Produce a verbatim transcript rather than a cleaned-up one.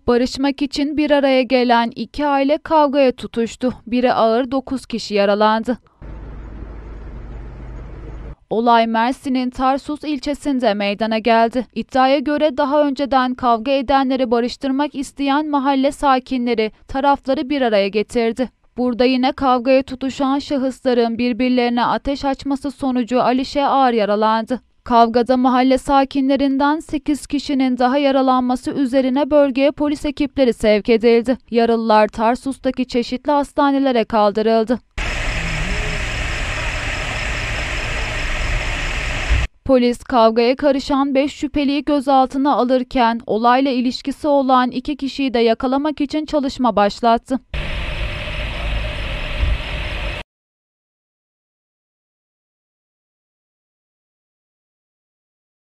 Barışmak için bir araya gelen iki aile kavgaya tutuştu. Biri ağır, dokuz kişi yaralandı. Olay Mersin'in Tarsus ilçesinde meydana geldi. İddiaya göre daha önceden kavga edenleri barıştırmak isteyen mahalle sakinleri tarafları bir araya getirdi. Burada yine kavgaya tutuşan şahısların birbirlerine ateş açması sonucu Alişe ağır yaralandı. Kavgada mahalle sakinlerinden sekiz kişinin daha yaralanması üzerine bölgeye polis ekipleri sevk edildi. Yaralılar Tarsus'taki çeşitli hastanelere kaldırıldı. Polis kavgaya karışan beş şüpheliyi gözaltına alırken olayla ilişkisi olan iki kişiyi de yakalamak için çalışma başlattı.